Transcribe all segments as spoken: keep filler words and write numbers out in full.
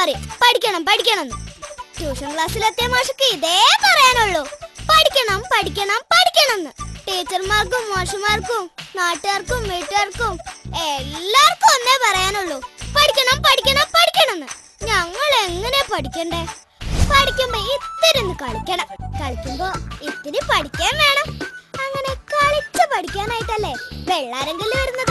മാറി പഠിക്കണം പഠിക്കണം. ട്യൂഷൻ ക്ലാസ്സിലെത്തിയ മാഷക്ക് ഇതേ പറയാനുള്ളൂ, പഠിക്കണം പഠിക്കണം പഠിക്കണം എന്ന്. ടീച്ചർമാർക്കും മാഷുമാർക്കും നാട്ടുകാർക്കും വീട്ടുകാർക്കും എല്ലാവർക്കും ഒന്നേ പറയാനുള്ളൂ, പഠിക്കണം പഠിക്കണം പഠിക്കണം എന്ന്. ഞങ്ങൾ എങ്ങനെ പഠിക്കണ്ടേ? പഠിക്കുമ്പോ ഇത്തിരി ഒന്ന് കളിക്കണം, കളിക്കുമ്പോ ഇത്തിരി പഠിക്കാൻ വേണം. അങ്ങനെ കളിച്ച് പഠിക്കാനായിട്ടല്ലേ വെള്ളാരങ്കല്ല് വരുന്നത്.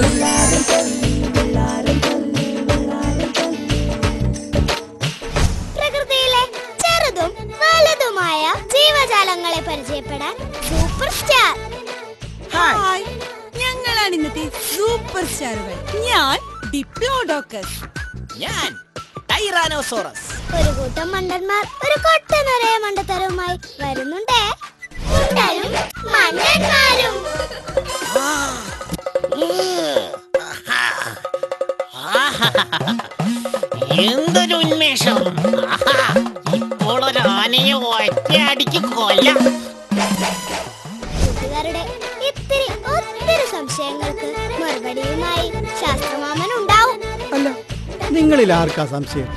പ്രകൃതിയിലെ ചെറുതും വലുതുമായ ജീവജാലങ്ങളെ പരിചയപ്പെടാൻ സൂപ്പർ സ്റ്റാർ. ഹായ്, ഞങ്ങളാണ് ഇന്നത്തെ സൂപ്പർ സ്റ്റാറുകൾ. ഞാൻ ഡിപ്ലോഡോക്കസ്. ഞാൻ ടൈറാനോസോറസ്. ഒരു കൂട്ടം മണ്ടന്മാർ ഒരു കൊട്ട നിറയെ മണ്ടത്തരവുമായി വരുന്നുണ്ടേ. മണ്ടന്മാരും എന്തൊരു ഉന്മേഷം! ഇപ്പോൾ ഒരു ആനയെ ഒറ്റയടിക്ക് കൊല്ലാം. കൂട്ടുകാരുടെ ഇത്തിരി ഒത്തിരി സംശയങ്ങൾക്ക് മറുപടിയുമായി ശാസ്ത്രമാമൻ ഉണ്ടാവും. അല്ല, നിങ്ങളിൽ ആർക്കാ സംശയം?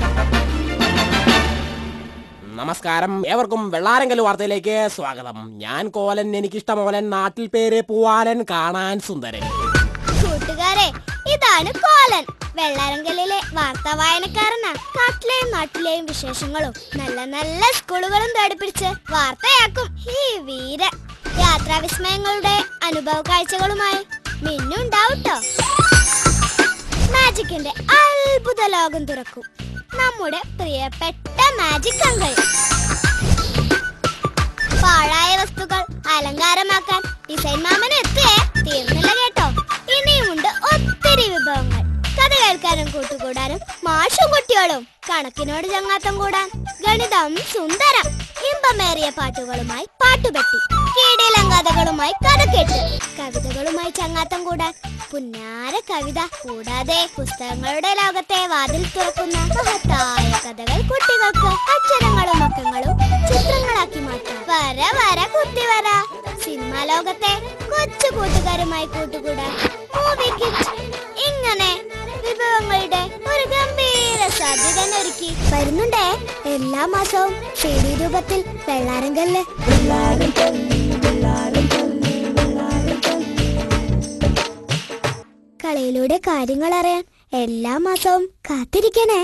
നമസ്കാരം, ഏവർക്കും വെള്ളാരങ്കൽ വാർത്തയിലേക്ക് സ്വാഗതം. ഞാൻ കോലൻ, എനിക്കിഷ്ടമോലൻ, നാട്ടിൽ പേര് പൂവാലൻ, കാണാൻ സുന്ദരൻ. കൂട്ടുകാരെ, ഇതാണ് കോലൻ, വെള്ളാരങ്കലിലെ വാർത്താ വായനക്കാരനാ. നാട്ടിലെയും നാട്ടിലെയും വിശേഷങ്ങളും നല്ല നല്ല സ്കൂളുകളും തേടിപ്പിടിച്ച് വാർത്തയാക്കും ഈ വീര. യാത്രാ വിസ്മയങ്ങളുടെ അനുഭവ കാഴ്ചകളുമായി മിന്നുണ്ടാവട്ടോ. മാജിക്കിന്റെ അത്ഭുത ലോകം തുറക്കും നമ്മുടെ പ്രിയപ്പെട്ട മാജിക് അങ്കിൾ. പാഴായ വസ്തുക്കൾ അലങ്കാരമാക്കാൻ ഡിസൈൻ മാമൻ എത്തിയേ തീർന്നില്ല കേട്ടോ. ഇനിയുമുണ്ട് ഒത്തിരി വിഭവങ്ങൾ. കഥ കേൾക്കാനും കൂട്ടുകൂടാനും മാഷും കുട്ടികളും കണക്കിനോട് ചങ്ങാത്തം കൂടാൻ ഗണിതം സുന്ദരം. ഇമ്പമേറിയ പാട്ടുകളുമായി പാട്ടുപെട്ടി, കീടിലം കഥകളുമായി കഥ കേട്ട്, കവിതകളുമായി ചങ്ങാത്തം കൂടാൻ പുന്നാര കവിത. കൂടാതെ പുസ്തകങ്ങളുടെ ലോകത്തെ വാതിൽ തുറക്കുന്ന മഹത്തായ കഥകൾ കുട്ടികൾക്ക് അക്ഷരങ്ങളും അക്കങ്ങളും ചിത്രങ്ങളാക്കി മാറ്റാം. വര വര കുത്തി വര. സിനിമാ ലോകത്തെ കൊച്ചു കൂട്ടുകാരുമായി കൂട്ടുകൂടാൻ മൂവി കിറ്റ്. ഇങ്ങനെ വിഭവങ്ങളുടെ ഒരു ഗംഭീര സാധ്യത ഒരുക്കി വരുന്നുണ്ടേ എല്ലാ മാസവും സി ഡി രൂപത്തിൽ വെള്ളാരങ്കല്ല്. കളിയിലൂടെ കാര്യങ്ങൾ അറിയാൻ എല്ലാ മാസവും കാത്തിരിക്കണേ.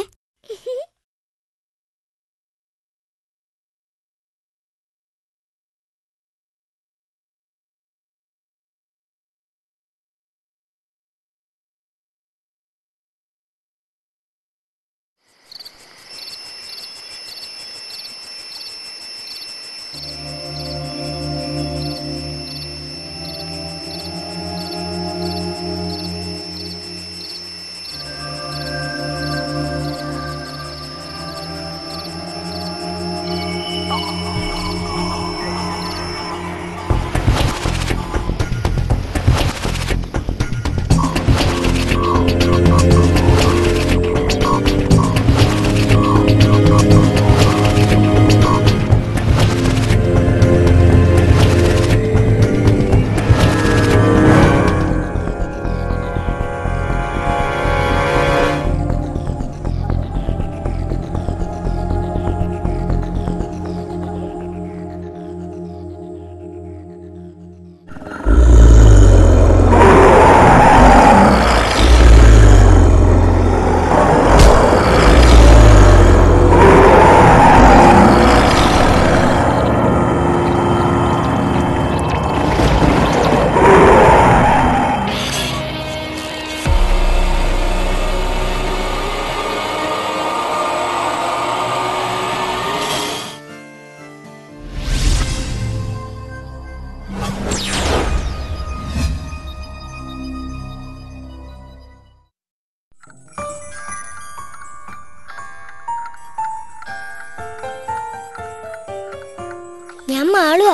ഞാൻ മാളുവാ.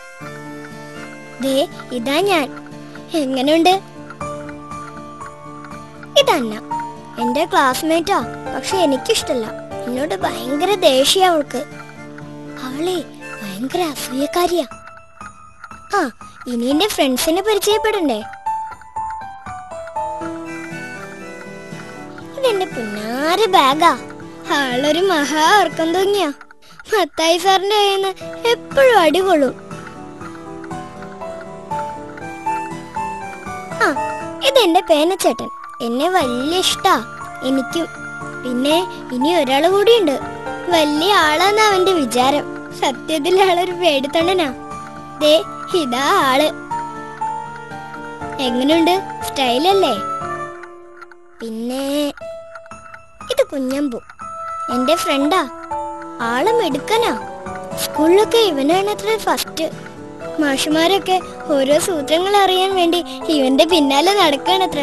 ദേ ഇതാ ഞാൻ. എങ്ങനെയുണ്ട്? ഇതന്ന എന്റെ ക്ലാസ്മേറ്റാ, പക്ഷെ എനിക്കിഷ്ടല്ല. എന്നോട് ഭയങ്കര ദേഷ്യ അവൾക്ക്. അവളെ ഭയങ്കര അസൂയക്കാരിയാ. ആ ഇനി എന്റെ ഫ്രണ്ട്സിനെ പരിചയപ്പെടണ്ടേ. ഇതെന്റെ പുന്നാര ബാഗാ. ആളൊരു മഹാ ഓർക്കം തൂങ്ങിയ. മത്തായി സാറിന്റെ കയ്യിൽ നിന്ന് എപ്പോഴും അടികൊള്ളും. ആ, ഇതെന്റെ പേനച്ചേട്ടൻ. എന്നെ വലിയ ഇഷ്ടാ. എനിക്കും. പിന്നെ ഇനി ഒരാള് കൂടിയുണ്ട്. വലിയ ആളാന്ന് അവന്റെ വിചാരം. സത്യത്തിൽ ആളൊരു പേടിത്തൊണ്ടനാ. ദേ ഇതാ ആള്. എങ്ങനെയുണ്ട്? സ്റ്റൈലല്ലേ? പിന്നെ ഇത് കുഞ്ഞമ്പു, എന്റെ ഫ്രണ്ടാ. ആള് മിടുക്കനാ. സ്കൂളിലൊക്കെ ഇവനാണത്ര ഫസ്റ്റ്. മാഷുമാരൊക്കെ ഓരോ സൂത്രങ്ങൾ അറിയാൻ വേണ്ടി ഇവന്റെ പിന്നാലെ നടക്കണത്ര.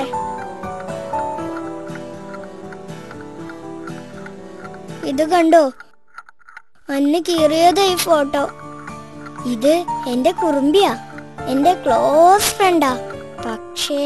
ഇത് കണ്ടോ? അന്ന് കീറിയതാ ഈ ഫോട്ടോ. ഇത് എന്റെ കുറുമ്പിയാ, എന്റെ ക്ലോസ് ഫ്രണ്ടാ. പക്ഷേ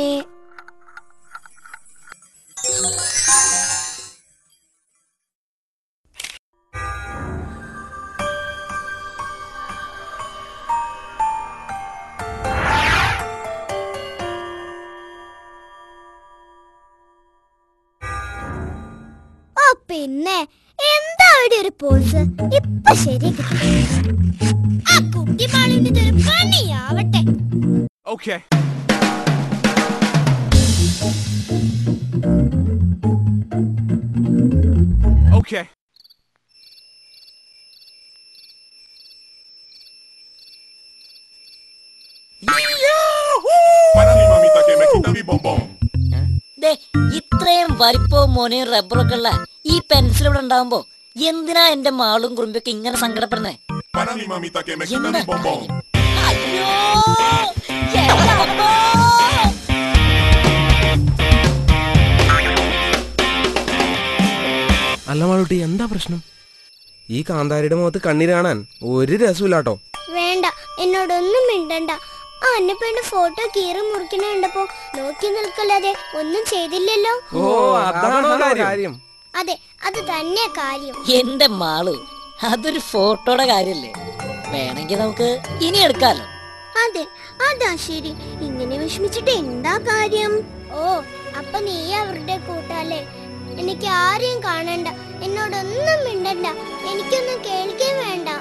പിന്നെ എന്താ അവിടെ ഒരു പോസ്? ഇപ്പൊ ശരി. ആ കുട്ടി മാളിന്റെ ഒരു പണിയാവട്ടെ. Okay. Okay. Para mi mamita que me quita mi bombón. ഇത്രയും വലിപ്പവും മോനെയും റബ്ബറൊക്കെ ഉള്ള ഈ പെൻസിൽ ഇവിടെ ഉണ്ടാവുമ്പോ എന്തിനാ എന്റെ മാളും കുറുമ്പൊക്കെ ഇങ്ങനെ സങ്കടപ്പെടുന്നേ? Para mi mamita que me quita mi bombón. അയ്യോ, അല്ല മാളൂട്ടി, എന്താ പ്രശ്നം? ഈ കാന്താരിയുടെ മുഖത്ത് കണ്ണീര് കാണാൻ ഒരു രസമില്ലാട്ടോ. വേണ്ട, എന്നോടൊന്നും മിണ്ടണ്ട. ആ അന്നപ്പേന്റെ ഫോട്ടോ കീറി മുറിക്കണ കണ്ടപ്പോ നോക്കി നിൽക്കല്ലാതെ ഒന്നും ചെയ്തില്ലല്ലോ. ഓ, അതാണോ കാര്യം? അതെ, അത് തന്നെ കാര്യം. എന്റെ മാളു, അതൊരു ഫോട്ടോയുടെ കാര്യല്ലേ? വേണമെങ്കിൽ നമുക്ക് ഇനി എടുക്കാലോ. അതെ, അതാ ശരി. ഇങ്ങനെ വിഷമിച്ചിട്ട് എന്താ കാര്യം? ഓ, അപ്പൊ നീ അവരുടെ കൂട്ടല്ലേ? എനിക്ക് ആരെയും കാണണ്ട, എന്നോടൊന്നും മിണ്ടണ്ട, എനിക്കൊന്നും കേൾക്കുകയും വേണ്ട.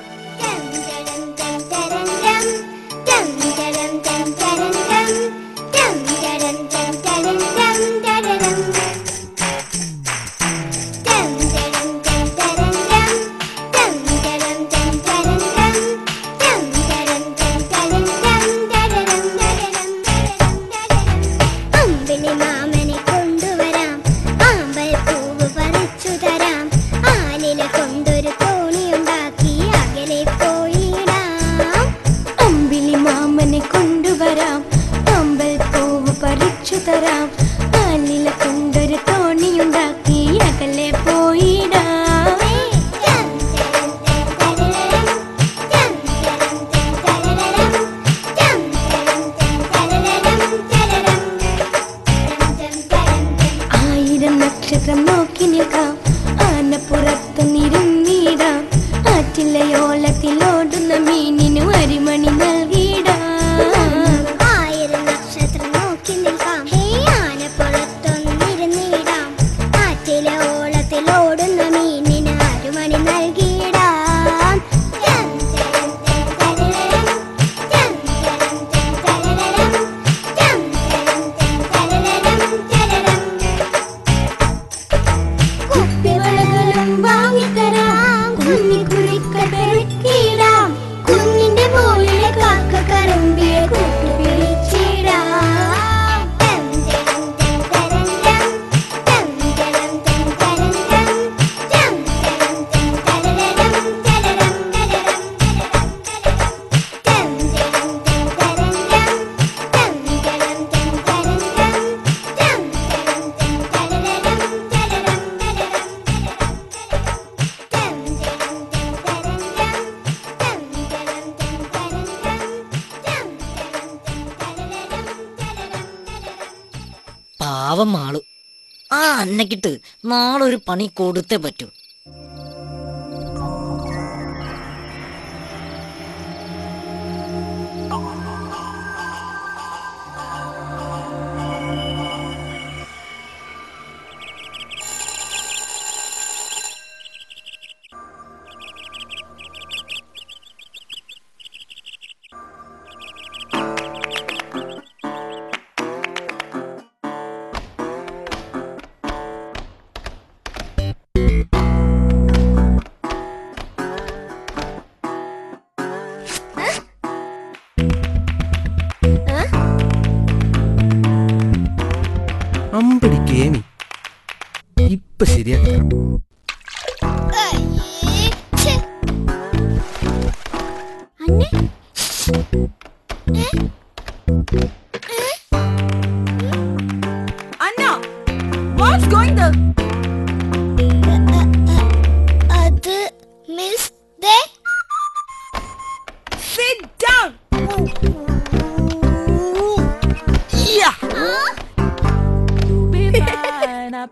പാവം മാളു, ആ അന്നക്കിട്ട് നാളെ ഒരു പണി കൊടുത്തേ പറ്റൂ.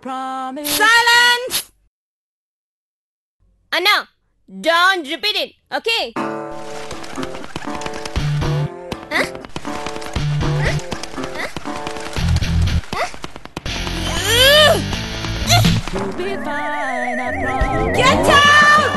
Silence! Anna, don't repeat it, okay? Huh? Huh? Huh? Huh? Get out!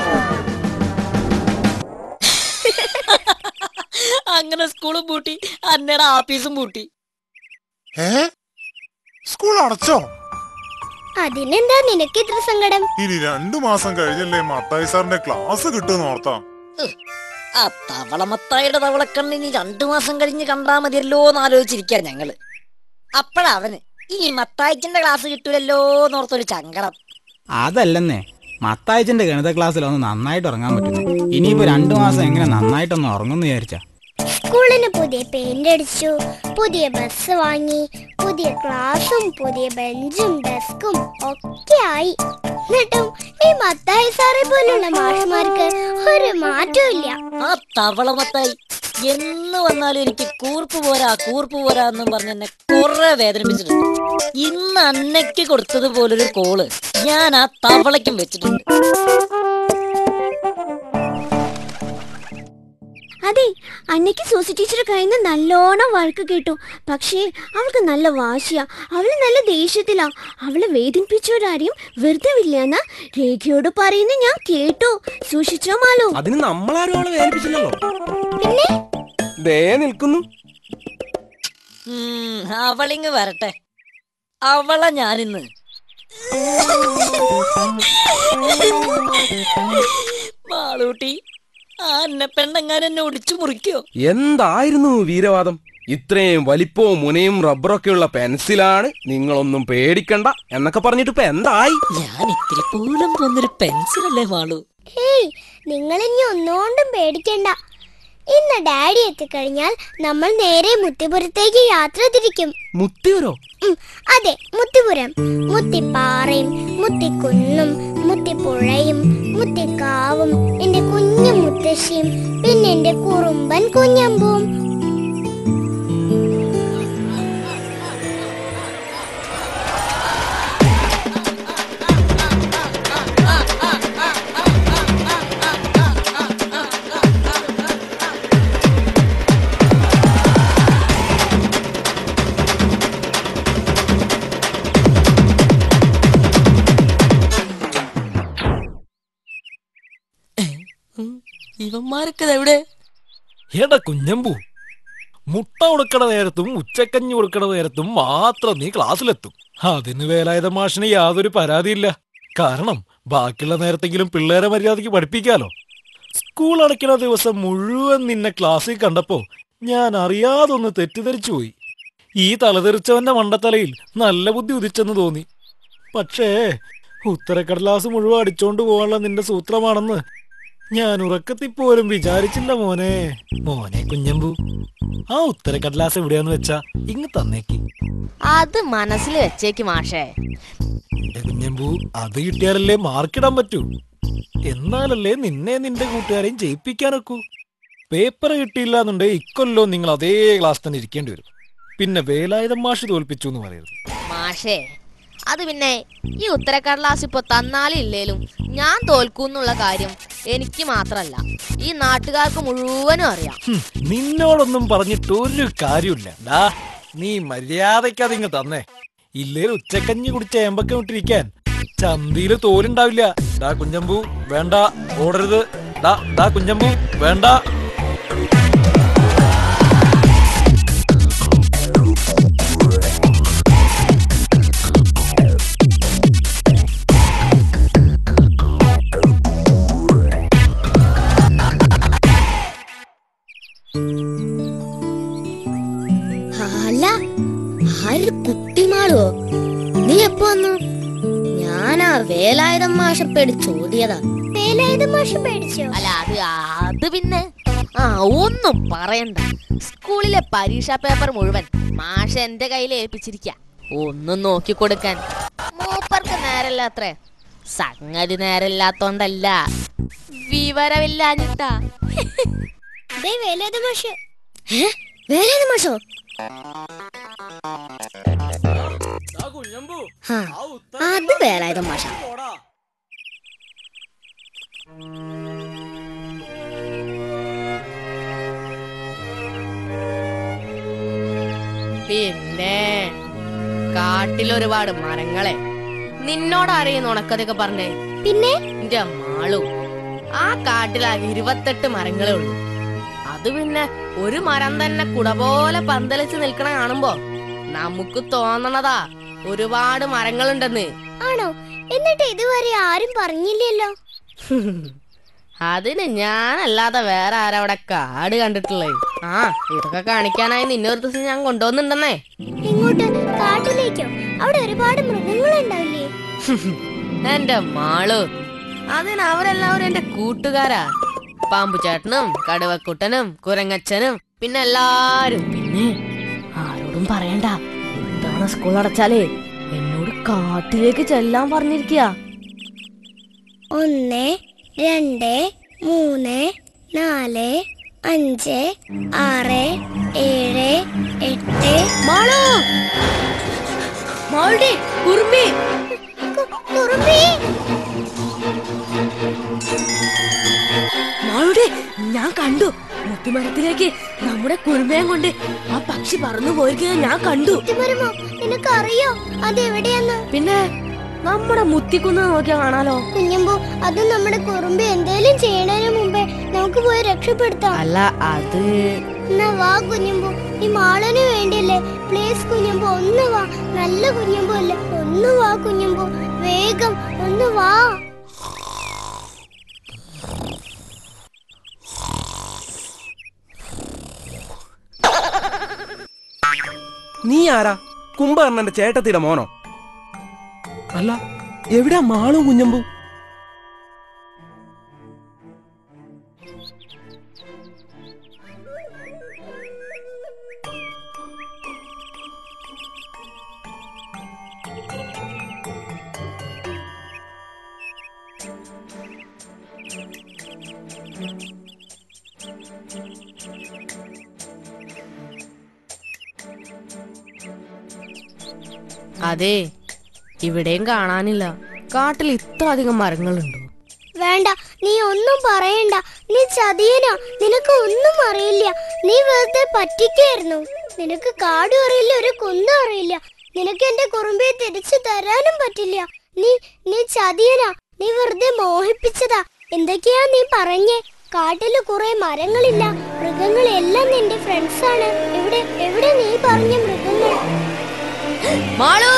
അങ്ങനെ സ്കൂളും പൂട്ടി, അന്നയുടെ ആഫീസും പൂട്ടി. ഏ സ്കൂൾ അടച്ചോ? അതിനെന്താ നിനക്ക് ഇത്ര സങ്കടം? ഇനി രണ്ടു മാസം കഴിഞ്ഞല്ലേ മത്തായി സാറിന്റെ ക്ലാസ് കിട്ടുമെന്ന് ഓർത്താ. ആ തവളമത്തായുടെ തവളക്കണ്ണിനി രണ്ടു മാസം കഴിഞ്ഞ് കണ്ടാ മതിയല്ലോ എന്ന് ആലോചിച്ചിരിക്കാൻ ഞങ്ങള്. അപ്പഴാ അവന് ഈ മത്തായിച്ചന്റെ ക്ലാസ് കിട്ടൂലല്ലോ എന്നോർത്തൊരു സങ്കടം. അതല്ലെന്നേ, മത്തായിച്ചന്റെ ഗണിത ക്ലാസ്സിലൊന്ന് നന്നായിട്ട് ഉറങ്ങാൻ പറ്റുന്നു. ഇനിയിപ്പോ രണ്ടു മാസം എങ്ങനെ നന്നായിട്ടൊന്ന് ഉറങ്ങുന്നു വിചാരിച്ചാ. സ്കൂളിന് പുതിയ പെയിന്റ് അടിച്ചു, പുതിയ ബസ് വാങ്ങി, പുതിയ ക്ലാസും പുതിയ ബെഞ്ചും ഡെസ്കും ഒക്കെ ആയി. എന്നിട്ടും ഈ മത്തായി സാറെ പോലുള്ള മാഷ്മാർക്ക് ഒരു മാറ്റവും ഇല്ല. ആ തവളമത്തായി എന്ന് വന്നാലും എനിക്ക് കൂർപ്പ് പോരാ കൂർപ്പ് പോരാ എന്നും പറഞ്ഞ് എന്നെ കുറെ വേദനിപ്പിച്ചിട്ടുണ്ട്. ഇന്ന് അന്നയ്ക്ക് കൊടുത്തതുപോലൊരു കോള് ഞാൻ ആ തവളയ്ക്കും വെച്ചിട്ടുണ്ട്. അതെ, അന്നയ്ക്ക് സോസി ടീച്ചർ കയ്യിൽ നിന്ന് നല്ലോണം വഴക്ക് കേട്ടു. പക്ഷേ അവൾക്ക് നല്ല വാശിയാ, അവള് നല്ല ദേഷ്യത്തിലാ. അവളെ വേദനിപ്പിച്ചവരാരെയും വെറുതെ വില്ലെന്ന രേഖയോട് പറയുന്ന ഞാൻ കേട്ടു. സൂക്ഷിച്ചോ മാലു. അതിന് നമ്മളാരും അവളെ വേദനിപ്പിച്ചില്ലല്ലോ. പിന്നെ ദേ നിൽക്കുന്നു. അവളിങ് വരട്ടെ, അവളെ ഞാനിന്ന് മാളൂട്ടി ആ അന്ന പെണ്ണെങ്ങാൻ എന്നെ ഒടിച്ചു മുറിക്കോ? എന്തായിരുന്നു വീരവാദം? ഇത്രയും വലിപ്പവും മുനയും റബ്ബറൊക്കെയുള്ള പെൻസിലാണ്, നിങ്ങളൊന്നും പേടിക്കണ്ട എന്നൊക്കെ പറഞ്ഞിട്ട് ഇപ്പൊ എന്തായി? ഞാൻ ഇത്തിരി പോലും പോന്നൊരു പെൻസിലല്ലേ മാളു. ഹേയ്, നിങ്ങൾ ഇനി ഒന്നുകൊണ്ടും പേടിക്കണ്ട. ഇന്ന് ഡാഡി എത്തിക്കഴിഞ്ഞാൽ നമ്മൾ നേരെ മുത്തിപുരത്തേക്ക് യാത്ര തിരിക്കും. മുത്തിയൂരോ? അതെ, മുത്തിപുരം. മുത്തിപ്പാറയും മുത്തിക്കുന്നും മുത്തിപ്പുഴയും മുത്തിക്കാവും എന്റെ കുഞ്ഞു മുത്തശ്ശിയും പിന്നെ എന്റെ കുറുമ്പൻ കുഞ്ഞമ്പൂവും. ഇവന്മാരൊക്കെ എവിടെ? എടാ കുഞ്ഞമ്പൂ, മുട്ട കൊടുക്കണ നേരത്തും ഉച്ചക്കഞ്ഞി കൊടുക്കണ നേരത്തും മാത്രം നീ ക്ലാസ്സിലെത്തും. അതിന് വേലായുധ മാഷിന് യാതൊരു പരാതിയില്ല. കാരണം ബാക്കിയുള്ള നേരത്തെങ്കിലും പിള്ളേരെ മര്യാദയ്ക്ക് പഠിപ്പിക്കാലോ. സ്കൂൾ അടയ്ക്കണ ദിവസം മുഴുവൻ നിന്നെ ക്ലാസ്സിൽ കണ്ടപ്പോ ഞാൻ അറിയാതൊന്ന് തെറ്റിദ്ധരിച്ചു പോയി. ഈ തലതെറിച്ചവന്റെ മണ്ടത്തലയിൽ നല്ല ബുദ്ധി ഉദിച്ചെന്ന് തോന്നി. പക്ഷേ ഉത്തരക്കടലാസ് മുഴുവൻ അടിച്ചോണ്ട് പോകാനുള്ള നിന്റെ സൂത്രമാണെന്ന് ഞാൻ ഉറക്കത്തിൽ പോലും വിചാരിച്ചില്ല മോനെ. മോനെ കുഞ്ഞമ്പൂ, ആ ഉത്തരക്കടലാസ് എവിടെയാന്ന് വെച്ചാ ഇങ്ങ് തന്നേക്ക്. അത് മനസ്സിൽ വെച്ചേക്ക് മാഷേ. എന്റെ കുഞ്ഞമ്പൂ, അത് കിട്ടിയാലല്ലേ മാർക്കിടാൻ പറ്റൂ. എന്നാലല്ലേ നിന്നെ നിന്റെ കൂട്ടുകാരെയും ജയിപ്പിക്കാനൊക്കൂ. പേപ്പർ കിട്ടിയില്ല എന്നുണ്ടെങ്കിൽ ഇക്കൊല്ലോ നിങ്ങൾ അതേ ക്ലാസ് തന്നെ ഇരിക്കേണ്ടി വരും. പിന്നെ വേലായുധം മാഷ് തോൽപ്പിച്ചു എന്ന് പറയരുത് മാഷേ. അത് പിന്നെ ഈ ഉത്തരക്കടലാസ് ഇപ്പൊ തന്നാലും ഇല്ലേലും ഞാൻ തോൽക്കൂന്നുള്ള കാര്യം എനിക്ക് മാത്രല്ല, ഈ നാട്ടുകാർക്ക് മുഴുവനും അറിയാം. നിന്നോടൊന്നും പറഞ്ഞിട്ട് ഒരു കാര്യമില്ല. ഡാ, നീ മര്യാദയ്ക്ക് അതിങ്ങ് തന്നേ. ഇല്ലേലും ഉച്ചക്കഞ്ഞി കുടിച്ച ഏമ്പക്കം വിട്ടിരിക്കാൻ ചന്തിയില് തോലുണ്ടാവില്ല. ഡാ കുഞ്ഞമ്പൂ, വേണ്ട, ഓടരുത്. ഡാ ഡാ കുഞ്ഞമ്പൂ, വേണ്ട. അല്ല, ആര് കുട്ടിമാളോ? നീ എപ്പോ വന്നു? ഞാനാ വേലായുധം മാഷ പേടിച്ചോടിയതാ. വേലായുധം മാഷ പേടിച്ചോ? അല്ല, അത് അത് പിന്നെ ആ ഒന്നും പറയണ്ട. സ്കൂളിലെ പരീക്ഷാ പേപ്പർ മുഴുവൻ മാഷ എന്റെ കയ്യിൽ ഏൽപ്പിച്ചിരിക്ക. ഒന്നും നോക്കി കൊടുക്കാൻ മൂപ്പർക്ക് നേരല്ലാത്രേ. സംഗതി നേരല്ലാത്തോണ്ടല്ല, വിവരമില്ലാഞ്ഞിട്ടാ. വേലായുധം മാഷ്. വേലായുധം മാഷോ? അത് വേലായുധ മാഷ. പിന്നെ കാട്ടിലൊരുപാട് മരങ്ങളെ നിന്നോട് അറിയുന്ന ഉണക്കതൊക്കെ പറഞ്ഞേ. പിന്നെ എന്റെ മാളു, ആ കാട്ടിലാകെ ഇരുപത്തെട്ട് മരങ്ങളേ ഉള്ളൂ. അത് പിന്നെ ഒരു മരം തന്നെ കുട പോലെ പന്തലിച്ച് നിൽക്കണ കാണുമ്പോ നമുക്ക് തോന്നണതാ ഒരുപാട് മരങ്ങളുണ്ടെന്ന്. ആണോ? എന്നിട്ട് ഇതുവരെ ആരും പറഞ്ഞില്ലല്ലോ. അതിന് ഞാനല്ലാതെ വേറെ ആരവിടെ കാട് കണ്ടിട്ടുള്ളത്? ആ, ഇതൊക്കെ കാണിക്കാനായി നിന്നെ ഒരു ദിവസം ഞാൻ കൊണ്ടുവന്നിണ്ടെന്നേ. ഇങ്ങോട്ട് കാട്ടിലേക്കോ? അവിടെ ഒരുപാട് മൃഗങ്ങളുണ്ടാവില്ലേ? എന്റെ മാളു, അതിന് അവരെല്ലാവരും എന്റെ കൂട്ടുകാരാ. പാമ്പുചേട്ടനും കടുവക്കുട്ടനും കുരങ്ങച്ചനും പിന്നെ എല്ലാരും. പിന്നെ ആരോടും പറയണ്ട, ഇത്തവണ സ്കൂൾ അടച്ചാലേ എന്നോട് കാട്ടിലേക്ക് ചെല്ലാൻ പറഞ്ഞിരിക്കുക. ഒന്ന്, രണ്ട്, മൂന്ന്, നാല്, അഞ്ച്, ആറ്, ഏഴ്, എട്ട്. മാളു, മാളുടെ കുറുമ്പി, കുറുമ്പി, മാളുടെ ഞാൻ കണ്ടു. മുത്തിമരത്തിലേക്ക് നമ്മുടെ കുറുമ്പയും കൊണ്ട് ആ പക്ഷി പറന്നു പോയിരിക്കുന്നത് ഞാൻ കണ്ടു. മുത്തിമരമോ? നിനക്കറിയോ അതെവിടെയാന്ന്? പിന്നെ നമ്മുടെ മുത്തിക്കുന്ന് നോക്കിയാ കാണാലോ. കുഞ്ഞമ്പു, അത് നമ്മുടെ കുറുമ്പി എന്തേലും ചെയ്യണതിന് മുമ്പേ നമുക്ക് പോയി രക്ഷപ്പെടുത്താം. അല്ല, അത് എന്നാ വാ കുഞ്ഞമ്പു, ഈ മാളന് വേണ്ടിയല്ലേ. പ്ലീസ് കുഞ്ഞമ്പു, ഒന്ന് വാ. നല്ല കുഞ്ഞമ്പു അല്ലേ, ഒന്ന് വാ കുഞ്ഞമ്പു, വേഗം ഒന്ന് വാ. നീ ആരാ? കുംഭകർണന്റെ ചേട്ടത്തിയുടെ മോനോ? അല്ല, എവിടെയാ മാളും കുഞ്ഞമ്പു? അതെ, ഇവിടെയും കാണാനില്ല. കാട്ടിൽ ഇത്ര അധികം മരങ്ങളുണ്ടോ? വേണ്ട, നീ ഒന്നും പറയണ്ട. നീ ചതിയനാ, നിനക്ക് ഒന്നും അറിയില്ല. നീ വെറുതെ പറ്റിക്കായിരുന്നു. നിനക്ക് കാടും അറിയില്ല, ഒരു കുന്നും അറിയില്ല. നിനക്ക് എന്റെ കുറുമ്പിയെ തിരിച്ചു തരാനും പറ്റില്ല. നീ നീ ചതിയനാ, നീ വെറുതെ മോഹിപ്പിച്ചതാ. എന്തൊക്കെയാ നീ പറഞ്ഞേ? കാട്ടില് കുറെ മരങ്ങളില്ല, മൃഗങ്ങളെല്ലാം നിന്റെ ഫ്രണ്ട്സ് ആണ്. എവിടെ എവിടെ നീ പറഞ്ഞ മൃഗങ്ങൾ? മാളു,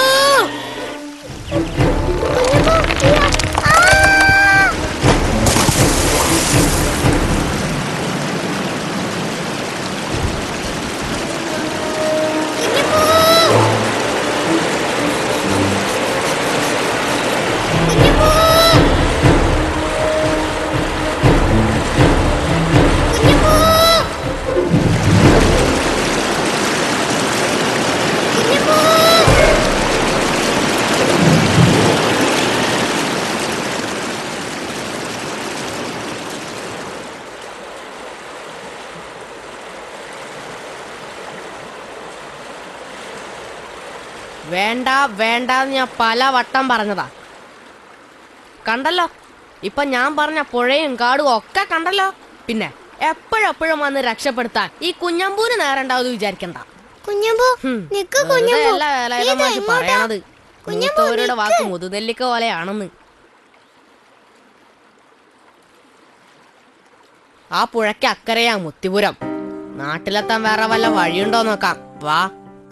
വേണ്ട വേണ്ടെന്ന് ഞാൻ പല വട്ടം പറഞ്ഞതാ. കണ്ടല്ലോ, ഇപ്പൊ ഞാൻ പറഞ്ഞ പുഴയും കാടും ഒക്കെ കണ്ടല്ലോ. പിന്നെ എപ്പോഴെപ്പോഴും വന്ന് രക്ഷപ്പെടുത്താൻ ഈ കുഞ്ഞമ്പൂന് നേരണ്ടാവെന്ന് വിചാരിക്കണ്ട. കുഞ്ഞമ്പൂ, എല്ലാ വേലായുധമാഷ് പറയണത് മൂത്തവരുടെ വാക്ക് മുതുനെല്ലിക്ക പോലെയാണെന്ന്. ആ പുഴയ്ക്ക് അക്കരയാ മുത്തിപുരം. നാട്ടിലെത്താൻ വേറെ വല്ല വഴിയുണ്ടോ നോക്കാം, വാ.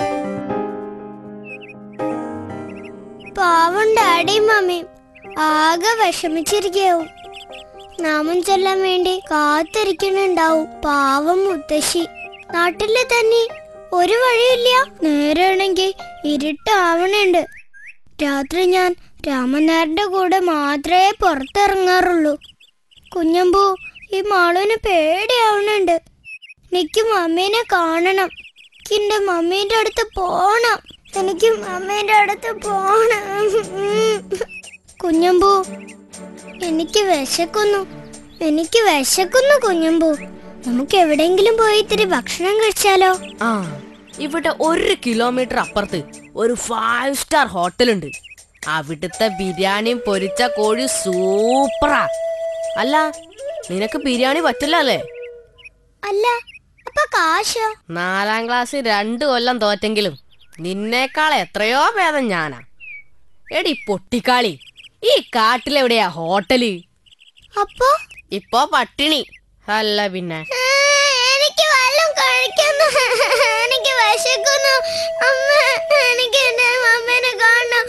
പാവം ഡാഡിയും മമ്മിയും ആകെ വിഷമിച്ചിരിക്കാവും. നാമം ചൊല്ലാൻ വേണ്ടി കാത്തിരിക്കണുണ്ടാവും പാവം മുത്തശ്ശി. നാട്ടില് തന്നെ ഒരു വഴിയില്ല. നേരാണെങ്കിൽ ഇരുട്ടാവണുണ്ട്. രാത്രി ഞാൻ രാമനാരുടെ കൂടെ മാത്രമേ പുറത്തിറങ്ങാറുള്ളൂ. കുഞ്ഞമ്പൂ, ഈ മാളുവിന് പേടിയാവണുണ്ട്. എനിക്ക് മമ്മീനെ കാണണം. എനിക്കെന്റെ മമ്മീന്റെ അടുത്ത് പോണം. എനിക്ക് മമ്മീന്റെ അടുത്ത് പോണം. കുഞ്ഞമ്പൂ, എനിക്ക് വിശക്കുന്നു. എനിക്ക് വിശക്കുന്നു കുഞ്ഞമ്പൂ. നമുക്ക് എവിടെയെങ്കിലും പോയി ഇത്തിരി ഭക്ഷണം കഴിച്ചാലോ? ആ, ഇവിടെ ഒരു കിലോമീറ്റർ അപ്പുറത്ത് ഒരു ഫൈവ് സ്റ്റാർ ഹോട്ടൽ ഉണ്ട്. അവിടുത്തെ ബിരിയാണിയും പൊരിച്ച കോഴി സൂപ്പറാ. അല്ല, നിനക്ക് ബിരിയാണി പറ്റില്ല അല്ലേ? അല്ല, അപ്പൊ കാശോ? നാലാം ക്ലാസ്സിൽ രണ്ടു കൊല്ലം തോറ്റെങ്കിലും നിന്നേക്കാൾ എത്രയോ ഭേദം ഞാനാ. എടി പൊട്ടിക്കാളി, ഈ കാട്ടിലെവിടെയാ ഹോട്ടല്? അപ്പൊ ഇപ്പൊ പട്ടിണി. അല്ല പിന്നെ. എനിക്ക് വല്ലതും കഴിക്കുന്നു, എനിക്ക് വിശക്കുന്നു. അമ്മ, എനിക്ക് എന്റെ അമ്മേനെ കാണണം.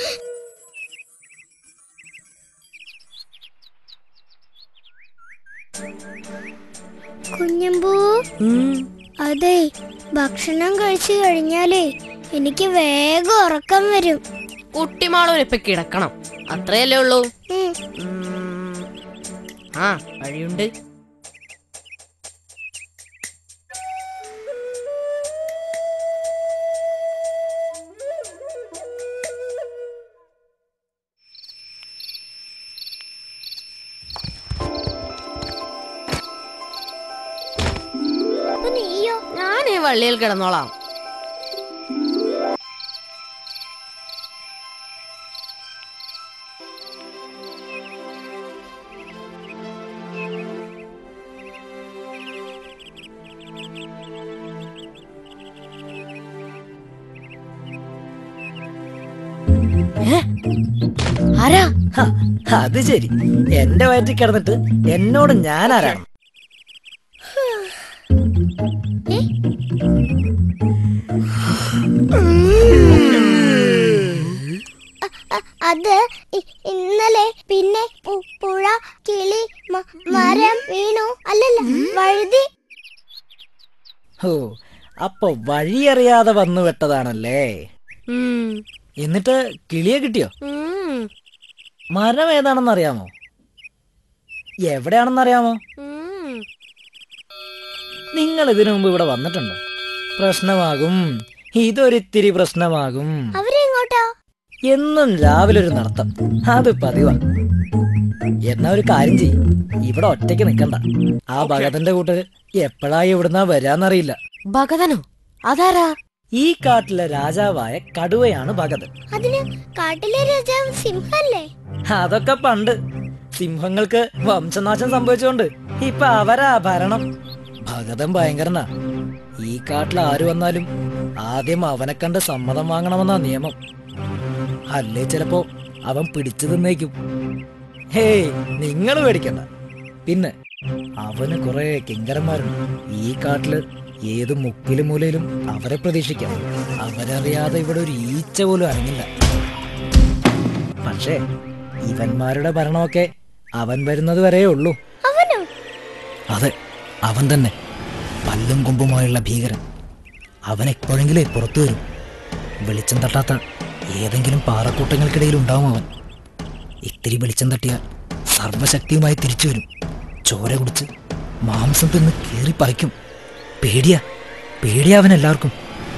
കുഞ്ഞമ്പൂ, അതെ, ഭക്ഷണം കഴിച്ചു കഴിഞ്ഞാലേ എനിക്ക് വേഗം ഉറക്കം വരും. കുട്ടിമാളൂര് ഇപ്പൊ കിടക്കണം, അത്രയല്ലേ ഉള്ളൂ. ആ വഴിയുണ്ട്. നീയോ? ഞാൻ ഈ വള്ളിയിൽ കിടന്നോളാം. ആരാ? അത് ശരി, എന്റെ വയറ്റിൽ കിടന്നിട്ട് എന്നോട് ഞാൻ ആരാണ്? അത് ഇന്നലെ പിന്നെ പുഴ, കിളി, മരം വീണു. അല്ലല്ല, വഴുതി. ഓ, അപ്പൊ വഴിയറിയാതെ വന്നു വെട്ടതാണല്ലേ. എന്നിട്ട് കിളിയെ കിട്ടിയോ? മരം ഏതാണെന്ന് അറിയാമോ? എവിടെയാണെന്ന് അറിയാമോ? നിങ്ങൾ ഇതിനു മുമ്പ് ഇവിടെ വന്നിട്ടുണ്ടോ? പ്രശ്നമാകും, ഇതൊരിത്തിരി പ്രശ്നമാകും. അവരെങ്ങോട്ടാ? എന്നും രാവിലെ ഒരു നടത്തം, അത് പതിവാ. എന്നാ ഒരു കാര്യം ചെയ്യ്, ഇവിടെ ഒറ്റയ്ക്ക് നിക്കണ്ട. ആ ഭഗതന്റെ കൂട്ടര് എപ്പോഴായി ഇവിടുന്നാ വരാന്നറിയില്ല. ഭഗതനോ? അതാരാ? ഈ കാട്ടിലെ രാജാവായ കടുവയാണ് ഭഗതൻ. അതിന് കാട്ടിലെ രാജാവ് സിംഹല്ലേ? അതൊക്കെ പണ്ട്. സിംഹങ്ങൾക്ക് വംശനാശം സംഭവിച്ചോണ്ട് ഇപ്പൊ അവരാ ഭരണം. ഭഗതൻ ഭയങ്കരനാ. ഈ കാട്ടിൽ ആര് വന്നാലും ആദ്യം അവനെ കണ്ട് സമ്മതം വാങ്ങണമെന്നാ നിയമം. അല്ലേ ചിലപ്പോ അവൻ പിടിച്ചു തിന്നേക്കും. ഹേയ്, നിങ്ങൾ പേടിക്കണ്ട. പിന്നെ അവന് കുറെ കിങ്കരന്മാരുണ്ട്. ഈ കാട്ടില് ഏത് മുക്കിലും മൂലയിലും അവരെ പ്രതീക്ഷിക്കാം. അവരറിയാതെ ഇവിടെ ഒരു ഈച്ച പോലും അനങ്ങില്ല. പക്ഷേ ഇവന്മാരുടെ ഭരണമൊക്കെ അവൻ വരുന്നത് വരേ ഉള്ളൂ. അതെ, അവൻ തന്നെ, പല്ലും കൊമ്പുമായുള്ള ഭീകരൻ. അവൻ എപ്പോഴെങ്കിലും പുറത്തു വരും. വെളിച്ചം തട്ടാത്ത ഏതെങ്കിലും പാറക്കൂട്ടങ്ങൾക്കിടയിൽ ഉണ്ടാവും അവൻ. ഇത്തിരി വെളിച്ചം തട്ടിയാൽ സർവശക്തിയുമായി തിരിച്ചു വരും. ചോര കുടിച്ച് മാംസം തിന്ന് കീറി പറിക്കും. പേടിയാ, പേടിയാ അവൻ എല്ലാവർക്കും.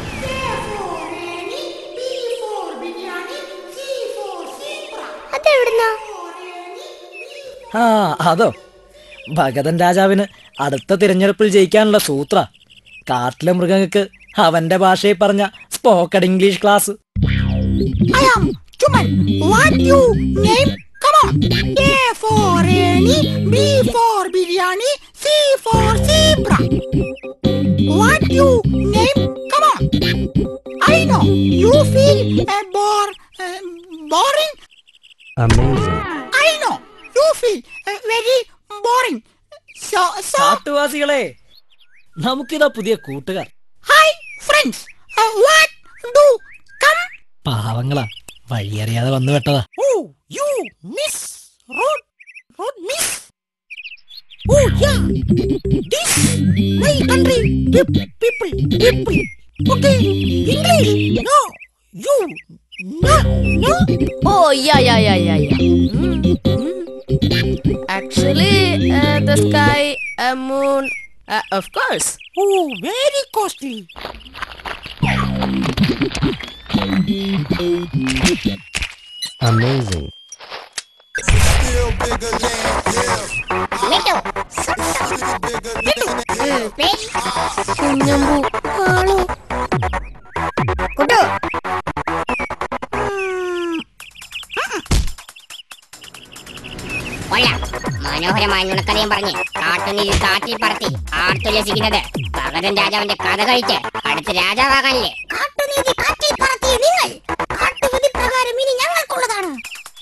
ആ അതോ, ഭഗതൻ രാജാവിന് അടുത്ത തിരഞ്ഞെടുപ്പിൽ ജയിക്കാനുള്ള സൂത്ര. കാട്ടിലെ മൃഗങ്ങൾക്ക് അവന്റെ ഭാഷയിൽ പറഞ്ഞ spoken English class. I am Chuman. What you name? Come on. A for Rani, B for Biryani, C for Zebra. What you name? Come on. I know you feel uh, bore, uh, boring. Amazing. I know you feel uh, very boring. So so. കാട്ടുവാസികളെ, നമുക്കിതാ പുതിയ കൂട്ടുകാർ. Hi friends. Uh, what do come? പാവങ്ങളാ, വഴിയറിയാതെ വന്നു വെട്ടതാ. Oh, you miss road, road miss. Oh yeah, this my country people, people. Okay, English. No, you no no. Oh yeah yeah yeah yeah yeah. Mm, mm. Actually, uh, the sky, a uh, moon, uh, of course. Oh, very costly. Amazing. Kunhambu ആളോ? Mm. മനോഹരമായ നുണക്കഥയും പറഞ്ഞ് കാട്ടുനീതി കാറ്റിൽ പറത്തി ആർത്തുല്ലസിക്കുന്നത് പകരൻ രാജാവിന്റെ കഥ കഴിച്ച് അടുത്ത രാജാവാകാനല്ലേ? കാട്ടുനീതി കാറ്റിൽ പറത്തിയ നിങ്ങൾ കാട്ടുവിധി പ്രകാരം ഇനി ഞങ്ങൾക്കുള്ളതാണ്.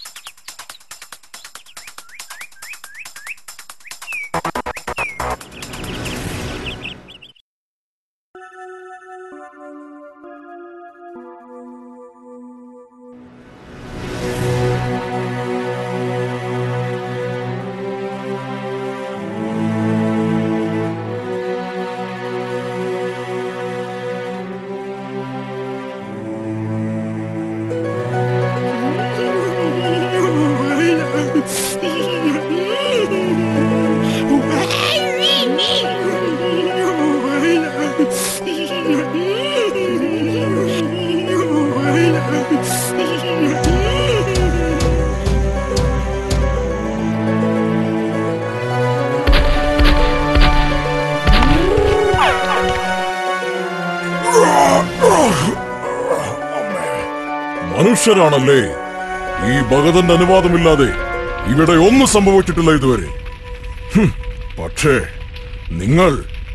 മനുഷ്യരാണല്ലേ? ഈ ഭഗതന്റെ അനുവാദമില്ലാതെ ഇവിടെ ഒന്നും സംഭവിച്ചിട്ടില്ല ഇതുവരെ. പക്ഷേ നിങ്ങൾ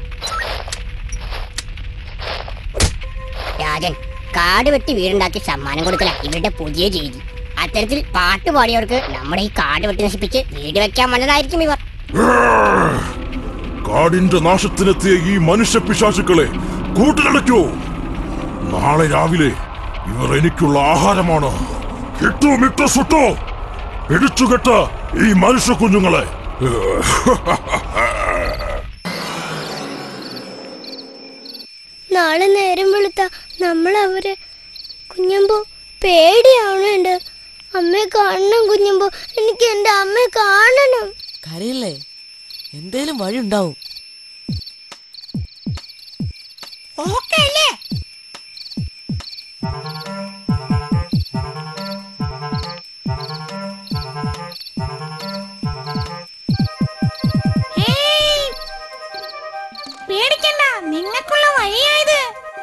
രാജൻ, കാട് വെട്ടി വീടുണ്ടാക്കി സമ്മാനം കൊടുക്കല ഇവരുടെ പുതിയ രീതി. അത്തരത്തിൽ പാട്ട് പാടിയവർക്ക് നമ്മുടെ ഈ കാട് വെട്ടി നശിപ്പിച്ച് വീട് വെക്കാൻ വന്നതായിരിക്കും ഇവർ. കാടിന്റെ നാശത്തിനെത്തിയ ഈ മനുഷ്യ പിശാചുക്കളെ കൂട്ടിലടയ്ക്കൂ. നാളെ രാവിലെ ഇവർ എനിക്കുള്ള ആഹാരമാണ്. ഇട്ടു മിട്ടു സുട്ടോ പിടിച്ചുകെട്ട ഈ മനുഷ്യ കുഞ്ഞുങ്ങളെ. നാളെ നേരം വെളുത്ത നമ്മൾ അവരെ കുഞ്ഞമ്പോ പേടിയാവുന്നുണ്ട്. അമ്മയെ കാണണം കുഞ്ഞമ്പോ, എനിക്ക് എന്റെ അമ്മയെ കാണണം. കരയില്ലേ, എന്തേലും വഴി ഉണ്ടാവും. ഓക്കേ അല്ലേ? പേടിക്കണ്ട, നിങ്ങൾക്കുള്ള വഴിയായത്.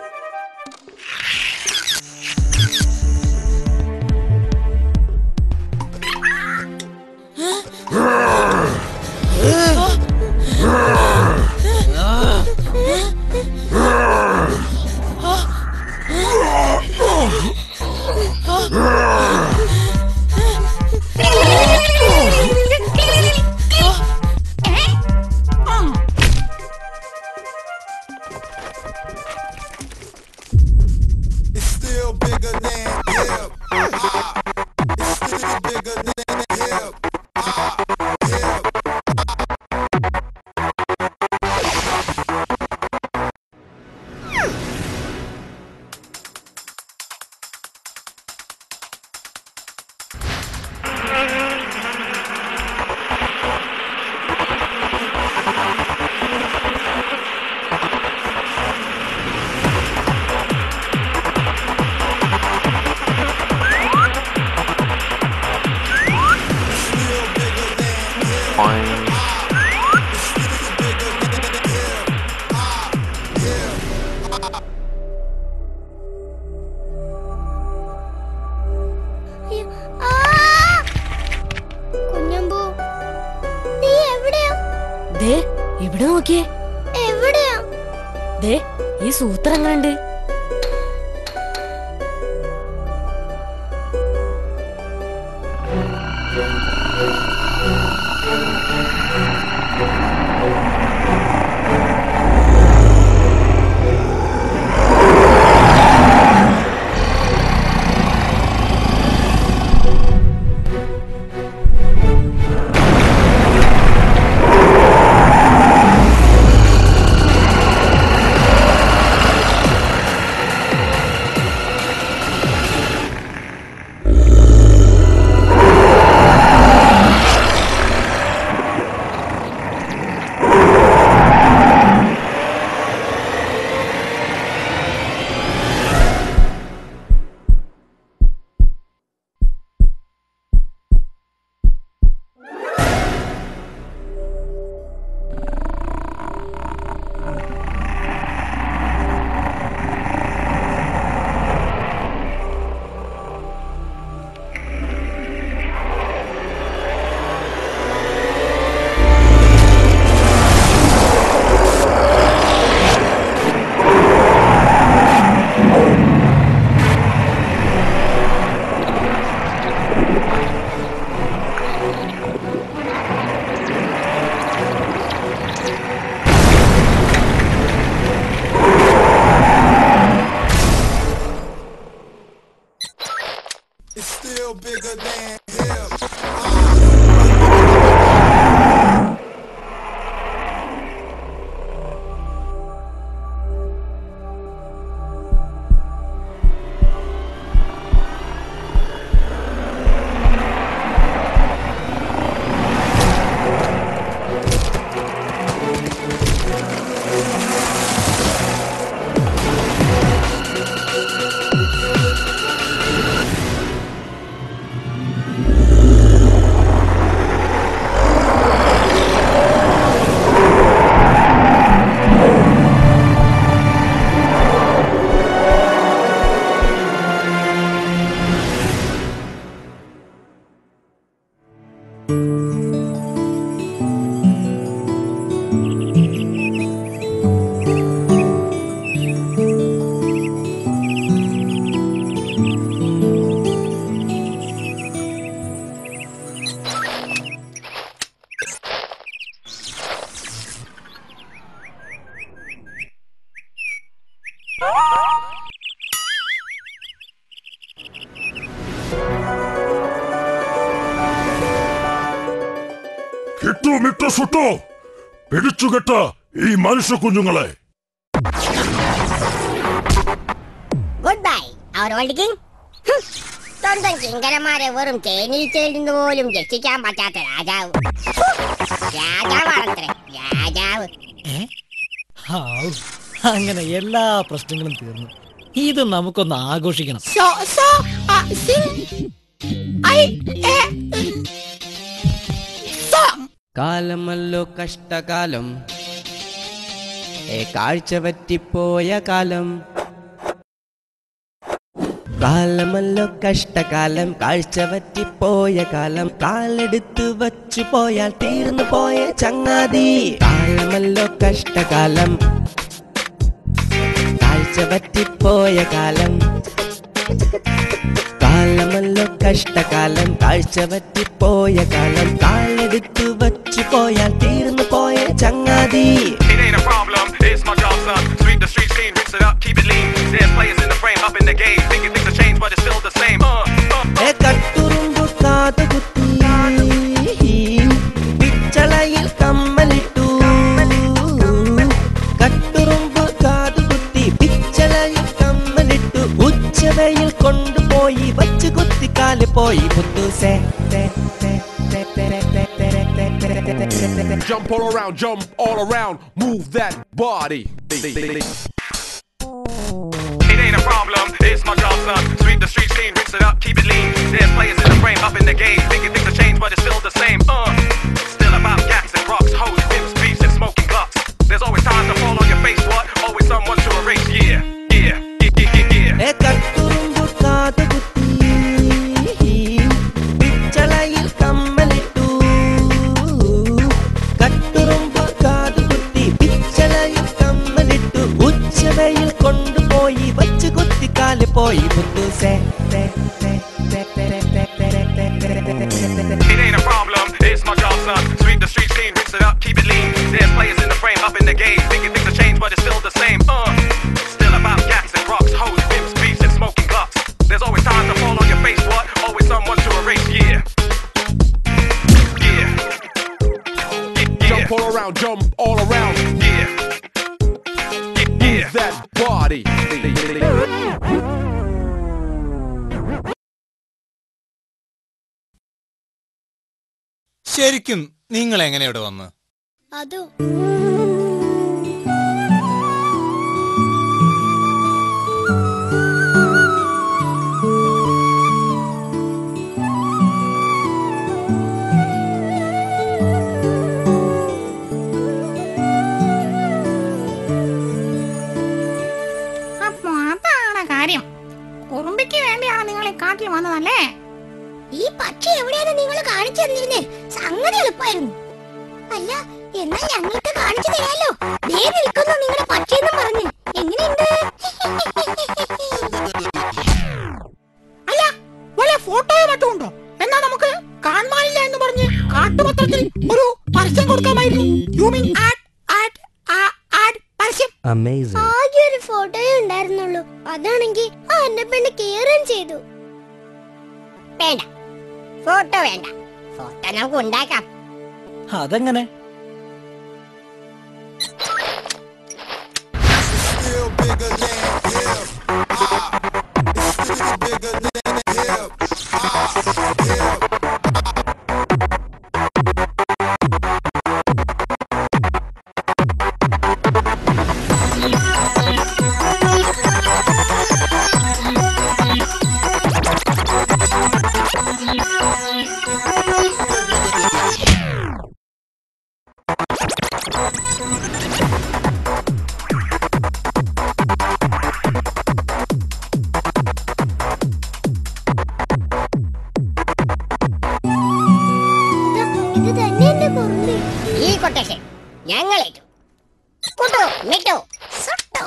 ഇവിടെ നോക്കിയേ, എവിടെയാ? ദേ ഈ സൂത്രം എങ്ങനെയുണ്ട്? കിട്ടു മിട്ടു സുട്ടു പിടിച്ചുകെട്ട ഈ മനുഷ്യ കുഞ്ഞുങ്ങളെ. Good bye our old king. സ്വന്തം കിങ്കരന്മാരെ വെറും തേനീച്ചയിൽ നിന്ന് പോലും രക്ഷിക്കാൻ പറ്റാത്ത രാജാവ്. രാജാവാണത്രേ രാജാവ്. ഹാവ്, അങ്ങനെ എല്ലാ പ്രശ്നങ്ങളും തീർന്നു. ഇത് നമുക്കൊന്ന് ആഘോഷിക്കണം. So, so, uh, sing I a song. കാലമല്ലോ കഷ്ടകാലം, ഏ കാഴ്ച പറ്റിപ്പോയ കാലം. കാലമല്ലോ കഷ്ടകാലം, കാഴ്ച പറ്റിപ്പോയ കാലം. കാലെടുത്ത് വച്ചു പോയാൽ തീർന്നു പോയ ചങ്ങാതി. കാലമല്ലോ കഷ്ടകാലം, കാഴ്ച പറ്റിപ്പോയ കാലം. കാലമല്ലോ കഷ്ടകാലം, കാഴ്ച പറ്റിപ്പോയ കാലം. കാലെടുത്ത് വച്ചു പോയാൽ തീർന്നു പോയ ചങ്ങാതി. It ain't a problem, it's my job, son. Sweep the streets clean, mix it up, keep it lean. There's players in the frame, up in the game. Thinking things have changed, but it's still the same. Uh, uh, uh. ഏ കട്ടുറുമ്പു കാതുകുത്തി, പിച്ചളയിൽ കമ്മലിട്ടു. കട്ടുറുമ്പു കാതുകുത്തി, പിച്ചളയിൽ കമ്മലിട്ടു. ഉച്ചവയിൽ കൊണ്ടുപോയി വച്ചു കുത്തി കാല് പോയി പുത്തു. Say Jump all around, jump all around, move that body. It ain't a problem, it's my job, son. Sweep the streets clean, mix it up, keep it lean. There's players in the frame, up in the game. Thinking things have changed, but it's still the same. Uh, still about gats and rocks, hoes, pimps, beefs, and smoking blocks. There's always time to fall on your face, what? Always someone to erase, yeah, yeah, yeah, yeah, yeah. ഏ കട്ടുറുമ്പു കാതുകുത്തി, പിച്ചളയിൽ കമ്മലിട്ടു. കട്ടുറുമ്പു കാതുകുത്തി, പിച്ചളയിൽ കമ്മലിട്ടു. ഉച്ചവയിൽ കൊണ്ടുപോയി വച്ചു കുത്തി കാല് പോയി പുത്തു. Say It ain't a problem, it's my job, son. Sweep the streets clean, mix it up, keep it lean. There's players in the frame, up in the game. Thinking things have changed, but it's still the same. Uh, still about gats and rocks, hoes, pimps, beefs, and smoking blocks. There's always time to fall on your face, what? Always someone to erase, yeah. Yeah. Yeah. Jump all around, jump all around, yeah. Yeah. Move that body. ശരിക്കും നിങ്ങൾ എങ്ങനെ ഇവിടെ വന്ന്? അതോ അപ്പൊ അതാണ് കാര്യം. കുറുമ്പിക്ക് വേണ്ടിയാണ് നിങ്ങൾ ഈ കാട്ടിൽ വന്നതല്ലേ? ഈ പക്ഷി എവിടെയാണ് നിങ്ങൾ കാണിച്ചു തന്നിരുന്നേ? സംഗതി എളുപ്പമായിരുന്നു. അല്ല, എന്നാ ഞങ്ങൾക്ക് കാണിച്ചു തരാലോ. ദേ നിൽക്കുന്നു നിങ്ങളുടെ പക്ഷിയെന്നും പറഞ്ഞ്. എങ്ങനെയുണ്ട്? അല്ല, വല്ല ഫോട്ടോയോ മറ്റോ ഉണ്ടോ? എന്നാ നമുക്ക് കാണാനില്ല എന്ന് പറഞ്ഞ് കാട്ടുപത്രത്തിൽ ഒരു പരസ്യം കൊടുക്കാമായിരുന്നു. You mean ad ad ad പരസ്യം? ആകെ ഒരു ഫോട്ടോയേ ഉണ്ടായിരുന്നുള്ളൂ. അതാണെങ്കിൽ ആ എന്നെ പെണ്ണ് കേറുകയും ചെയ്തു. വേണ്ട, ഫോട്ടോ വേണ്ട. ഫോട്ടോ നമുക്ക് ഉണ്ടാക്കാം. അതെങ്ങനെ? ഇത് തന്നെ എന്റെ കുറുമ്പി. ഈ കൊട്ടേഷൻ ഞങ്ങളേറ്റു. കുട്ടു മിട്ടു സുട്ടു.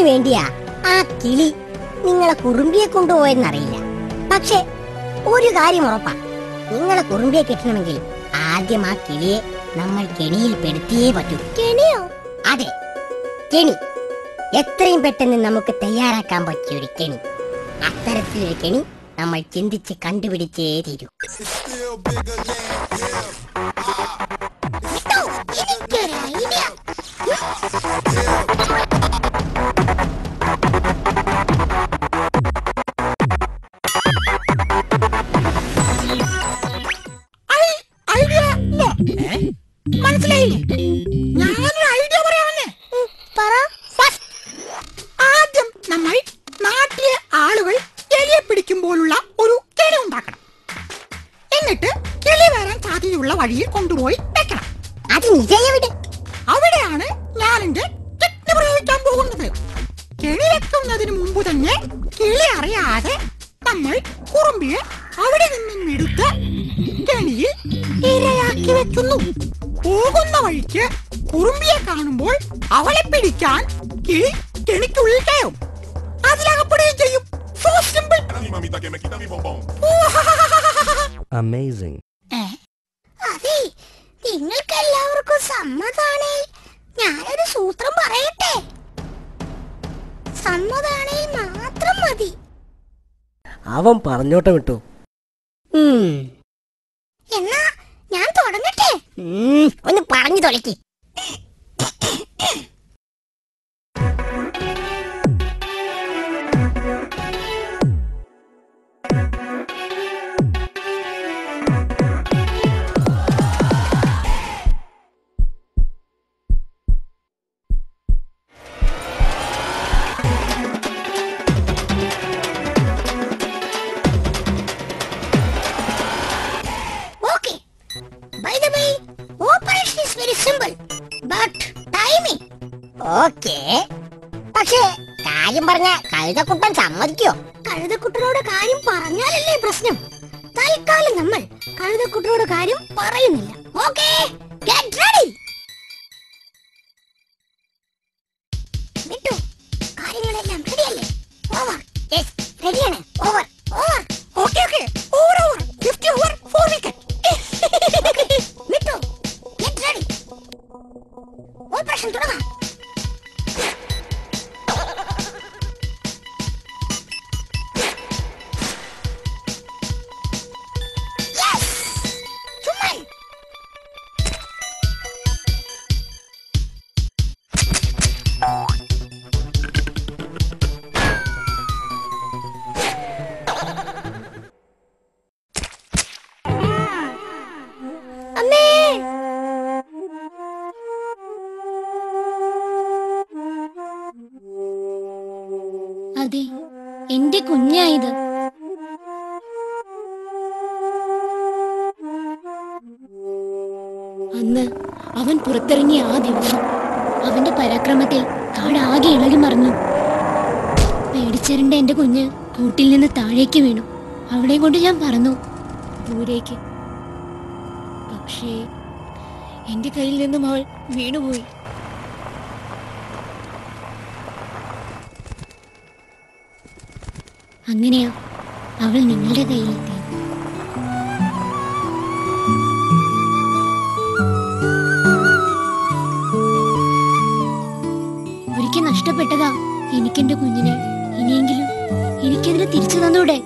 വേണ്ടിയാ ആ കിളി നിങ്ങളെ കുറുമ്പിയെ കൊണ്ടുപോയെന്നറിയില്ല. പക്ഷെ ഒരു കാര്യം ഉറപ്പാ, നിങ്ങളെ കുറുമ്പിയെ കിട്ടണമെങ്കിൽ ആദ്യം ആ കിളിയെ നമ്മൾ കെണിയിൽ പെടുത്തിയേ പറ്റൂ. കെണിയോ? അതെ, കെണി. എത്രയും പെട്ടെന്ന് നമുക്ക് തയ്യാറാക്കാൻ പറ്റിയൊരു കെണി. അത്തരത്തിലൊരു കെണി നമ്മൾ ചിന്തിച്ച് കണ്ടുപിടിച്ചേ തീരൂ. മനസ്സിലായില്ലേ? ഞാനൊരു ഐഡിയ പറയാമെന്നേ. ആദ്യം നമ്മൾ നാട്ടിലെ ആളുകൾ എലിയെ പിടിക്കുമ്പോഴുള്ള ഒരു കെണി ഉണ്ടാക്കണം. എന്നിട്ട് കിളി വരാൻ സാധ്യതയുള്ള വഴിയിൽ കൊണ്ടുപോയി വെക്കണം. അത് നിജയവിടെ? അവിടെയാണ് ഞാൻ എന്റെ ടെക്നിക്ക് പ്രയോഗിക്കാൻ പോകുന്നത്. കെണി വെക്കുന്നതിന് മുമ്പ് തന്നെ കിളി അറിയാതെ നമ്മൾ കുറുമ്പിയെ അവിടെ നിന്നും എടുത്ത് കെണിയിൽ ഇരയാക്കി വെക്കുന്നു. പോകുന്ന വഴിക്ക് കുറുമ്പിയെ കാണുമ്പോൾ അവളെ പിടിക്കാൻ കിളി കെണിക്കുള്ളിൽ കയറും, അതിലകപ്പെടുകയും ചെയ്യും. So simple. അമേസിംഗ്. അതെ, നിങ്ങൾക്ക് എല്ലാവർക്കും സമ്മതാണേ ഞാനൊരു സൂത്രം പറയട്ടെ. സമ്മതാണേ മാത്രം മതി. അവൻ പറഞ്ഞോട്ടെ വിട്ടു. എന്നാ ഞാൻ തുടങ്ങട്ടെ. ഒന്ന് പറഞ്ഞു തൊലക്കി. പക്ഷേ കാര്യം പറഞ്ഞ കഴുതക്കുട്ടൻ സമ്മതിക്കോ? കഴുതക്കുട്ടനോട് കാര്യം പറഞ്ഞാലല്ലേ പ്രശ്നം. തൽക്കാലം നമ്മൾ കഴുതക്കുട്ടനോട് കാര്യം പറയുന്നില്ല. Okay, get ready. വിട്ടു, കാര്യങ്ങളെല്ലാം റെഡിയല്ലേ? ഓവർ. യെസ്, റെഡിയാണ്. Over. Over. Okay okay, over over. Fifty over four wicket. വിട്ടു, ഗെറ്റ് റെഡി. ഓപ്പറേഷൻ തുടങ്ങാം. അതെ, എന്റെ കുഞ്ഞായത്. അന്ന് അവൻ പുറത്തിറങ്ങിയ ആ ദിവസം അവന്റെ പരാക്രമത്തിൽ കാടാകെ ഇളകി മറിഞ്ഞു. പേടിച്ചരണ്ട എന്റെ കുഞ്ഞ് കൂട്ടിൽ നിന്ന് താഴേക്ക് വീണു. അവളെ കൊണ്ട് ഞാൻ പറന്നു ദൂരേക്ക്. പക്ഷേ എന്റെ കയ്യിൽ നിന്നും അവൾ വീണുപോയി. അങ്ങനെയാ അവൾ നിങ്ങളുടെ കയ്യിലെത്തി. ഒരിക്കൽ നഷ്ടപ്പെട്ടതാ എനിക്കെന്റെ കുഞ്ഞിനെ. ഇനിയെങ്കിലും എനിക്കതിനെ തിരിച്ചു തന്നൂടെ?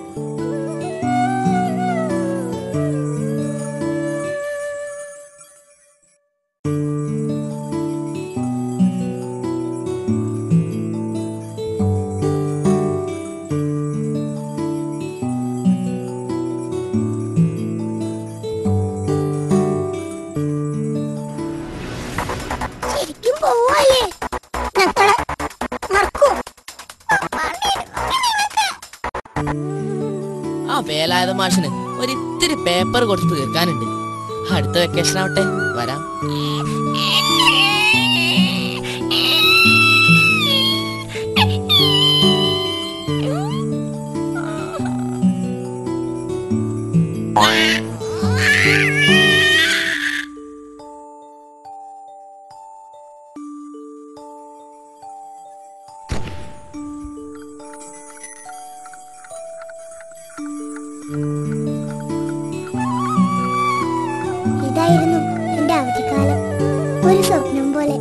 ആ വേലായുധ മാഷിന് ഒരിത്തിരി പേപ്പർ കൊടുത്ത് തീർക്കാനുണ്ട്. അടുത്ത വെക്കേഷൻ ആവട്ടെ, വരാം. അതായിരുന്നു എന്റെ അവധിക്കാലം. ഒരു സ്വപ്നം പോലെ.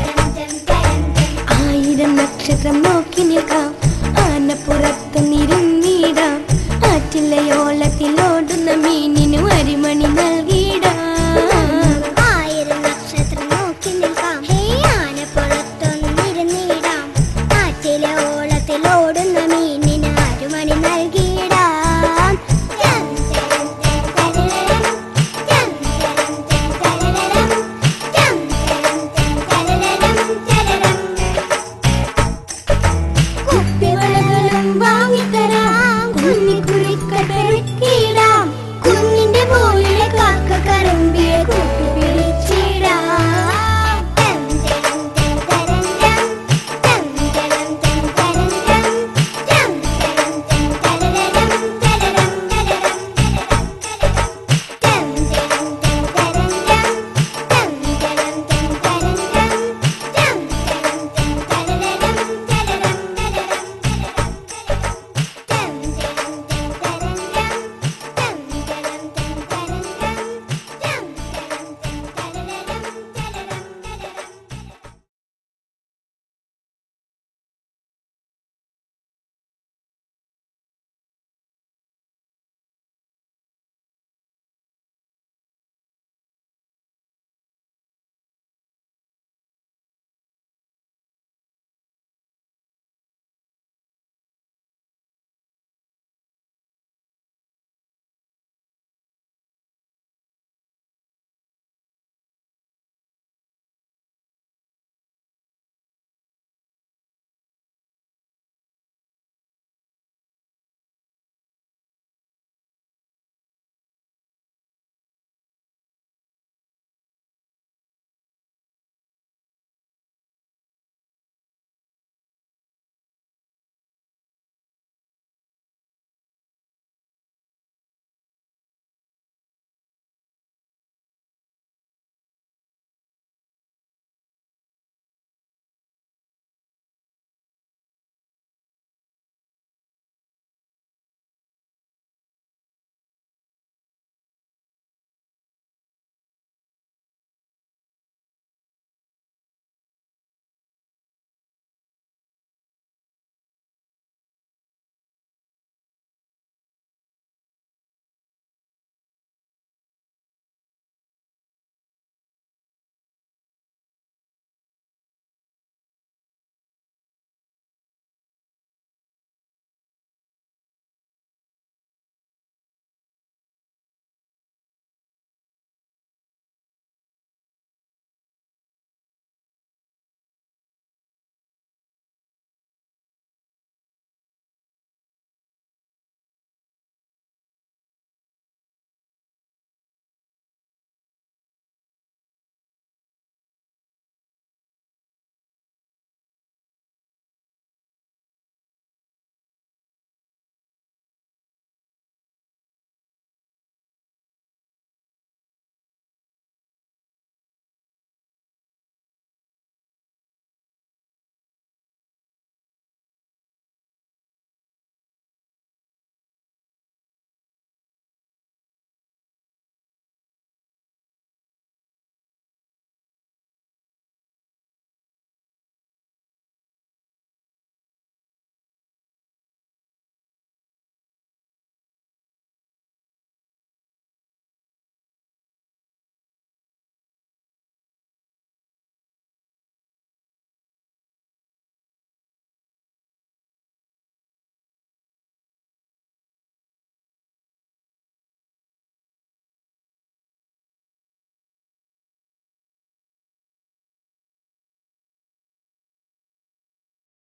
നക്ഷത്രം നോക്കി നിൽക്കാം, ആനപ്പുറത്ത് നിരുന്ന്